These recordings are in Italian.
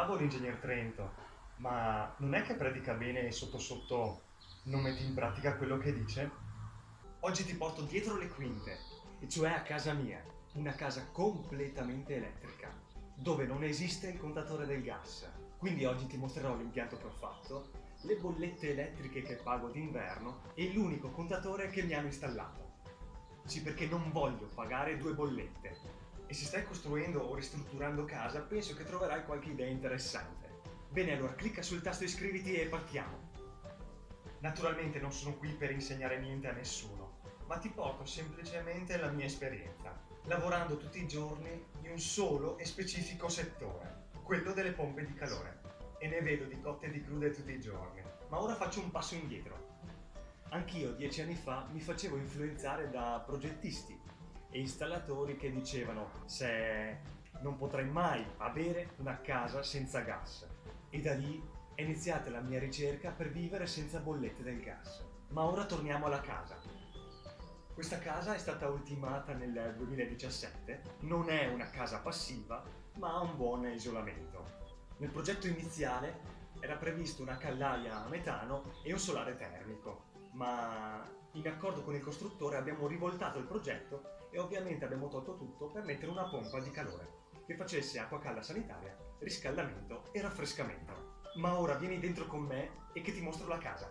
Bravo l'ingegner Trento, ma non è che predica bene e sotto sotto non metti in pratica quello che dice? Oggi ti porto dietro le quinte, e cioè a casa mia, una casa completamente elettrica, dove non esiste il contatore del gas. Quindi oggi ti mostrerò l'impianto che ho fatto, le bollette elettriche che pago d'inverno e l'unico contatore che mi hanno installato. Sì, perché non voglio pagare due bollette. E se stai costruendo o ristrutturando casa, penso che troverai qualche idea interessante. Bene, allora clicca sul tasto iscriviti e partiamo. Naturalmente non sono qui per insegnare niente a nessuno, ma ti porto semplicemente la mia esperienza, lavorando tutti i giorni in un solo e specifico settore, quello delle pompe di calore. E ne vedo di cotte e di crude tutti i giorni. Ma ora faccio un passo indietro. Anch'io 10 anni fa mi facevo influenzare da progettisti e installatori che dicevano se non potrai mai avere una casa senza gas. E da lì è iniziata la mia ricerca per vivere senza bollette del gas. Ma ora torniamo alla casa. Questa casa è stata ultimata nel 2017, non è una casa passiva, ma ha un buon isolamento. Nel progetto iniziale era previsto una caldaia a metano e un solare termico, ma in accordo con il costruttore abbiamo rivoltato il progetto e ovviamente abbiamo tolto tutto per mettere una pompa di calore che facesse acqua calda sanitaria, riscaldamento e raffrescamento. Ma ora vieni dentro con me e che ti mostro la casa.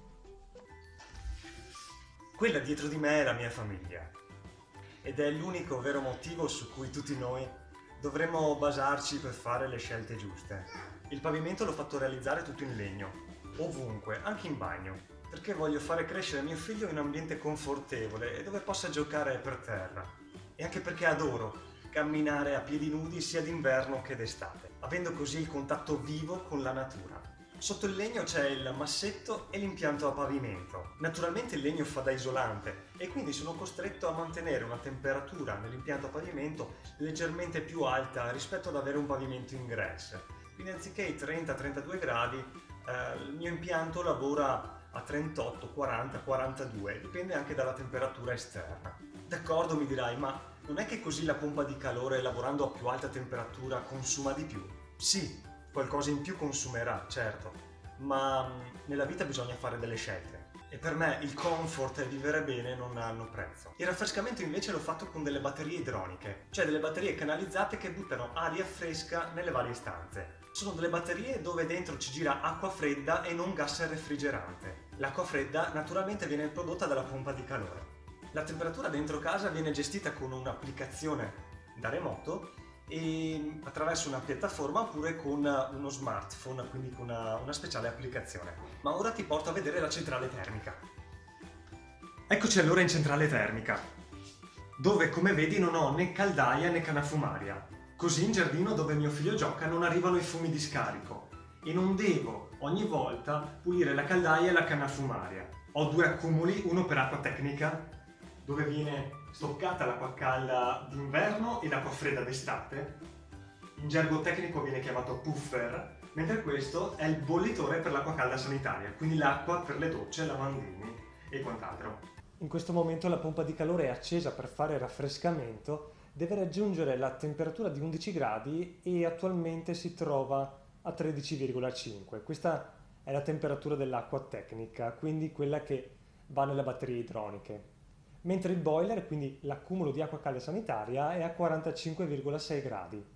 Quella dietro di me è la mia famiglia ed è l'unico vero motivo su cui tutti noi dovremmo basarci per fare le scelte giuste. Il pavimento l'ho fatto realizzare tutto in legno, ovunque, anche in bagno, perché voglio fare crescere mio figlio in un ambiente confortevole e dove possa giocare per terra. E anche perché adoro camminare a piedi nudi sia d'inverno che d'estate, avendo così il contatto vivo con la natura. Sotto il legno c'è il massetto e l'impianto a pavimento. Naturalmente il legno fa da isolante e quindi sono costretto a mantenere una temperatura nell'impianto a pavimento leggermente più alta rispetto ad avere un pavimento in gres. Quindi anziché i 30-32 gradi, il mio impianto lavora a 38, 40, 42, dipende anche dalla temperatura esterna. D'accordo, mi dirai, ma non è che così la pompa di calore lavorando a più alta temperatura consuma di più? Sì, qualcosa in più consumerà, certo, ma nella vita bisogna fare delle scelte. E per me il comfort e vivere bene non hanno prezzo. Il raffrescamento invece l'ho fatto con delle batterie idroniche, cioè delle batterie canalizzate che buttano aria fresca nelle varie stanze. Sono delle batterie dove dentro ci gira acqua fredda e non gas refrigerante. L'acqua fredda naturalmente viene prodotta dalla pompa di calore. La temperatura dentro casa viene gestita con un'applicazione da remoto e attraverso una piattaforma oppure con uno smartphone, quindi con una speciale applicazione. Ma ora ti porto a vedere la centrale termica. Eccoci allora in centrale termica, dove come vedi non ho né caldaia né canafumaria. Così in giardino dove mio figlio gioca non arrivano i fumi di scarico e non devo ogni volta pulire la caldaia e la canafumaria. Ho due accumuli, uno per acqua tecnica, dove viene stoccata l'acqua calda d'inverno e l'acqua fredda d'estate. In gergo tecnico viene chiamato puffer, mentre questo è il bollitore per l'acqua calda sanitaria, quindi l'acqua per le docce, lavandini e quant'altro. In questo momento la pompa di calore è accesa per fare raffrescamento, deve raggiungere la temperatura di 11 gradi e attualmente si trova a 13,5. Questa è la temperatura dell'acqua tecnica, quindi quella che va nelle batterie idroniche. Mentre il boiler, quindi l'accumulo di acqua calda sanitaria, è a 45,6 gradi.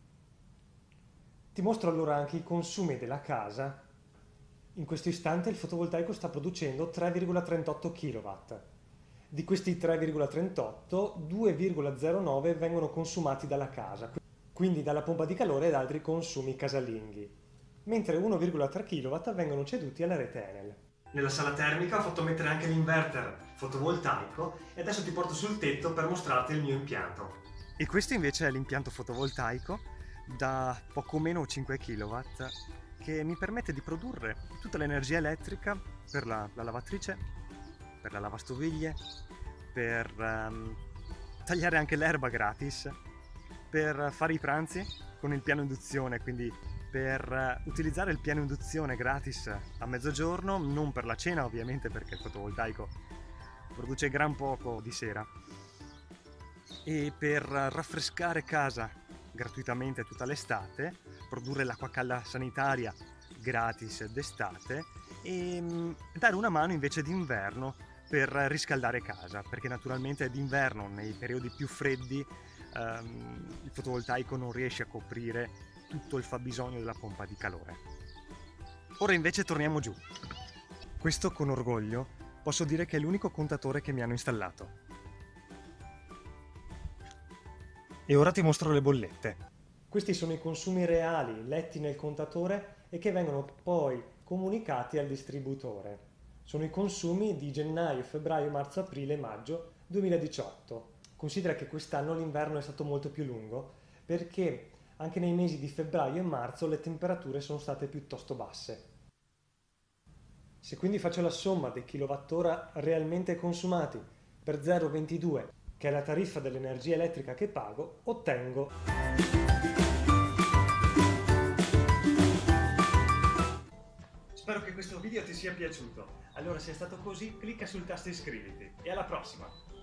Ti mostro allora anche i consumi della casa. In questo istante il fotovoltaico sta producendo 3,38 kW. Di questi 3,38, 2,09 vengono consumati dalla casa, quindi dalla pompa di calore ed altri consumi casalinghi, mentre 1,3 kW vengono ceduti alla rete Enel. Nella sala termica ho fatto mettere anche l'inverter fotovoltaico e adesso ti porto sul tetto per mostrarti il mio impianto. E questo invece è l'impianto fotovoltaico da poco meno 5 kW che mi permette di produrre tutta l'energia elettrica per la lavatrice, per la lavastoviglie, per tagliare anche l'erba gratis, per fare i pranzi con il piano induzione, quindi per utilizzare il piano induzione gratis a mezzogiorno, non per la cena ovviamente perché il fotovoltaico produce gran poco di sera, e per raffrescare casa gratuitamente tutta l'estate, produrre l'acqua calda sanitaria gratis d'estate e dare una mano invece d'inverno per riscaldare casa, perché naturalmente d'inverno nei periodi più freddi il fotovoltaico non riesce a coprire tutto il fabbisogno della pompa di calore. Ora invece torniamo giù. Questo con orgoglio posso dire che è l'unico contatore che mi hanno installato. E ora ti mostro le bollette. Questi sono i consumi reali letti nel contatore e che vengono poi comunicati al distributore. Sono i consumi di gennaio, febbraio, marzo, aprile e maggio 2018. Considera che quest'anno l'inverno è stato molto più lungo perché anche nei mesi di febbraio e marzo le temperature sono state piuttosto basse. Se quindi faccio la somma dei kilowattora realmente consumati per 0,22, che è la tariffa dell'energia elettrica che pago, ottengo Spero che questo video ti sia piaciuto. Allora, se è stato così, clicca sul tasto iscriviti e alla prossima!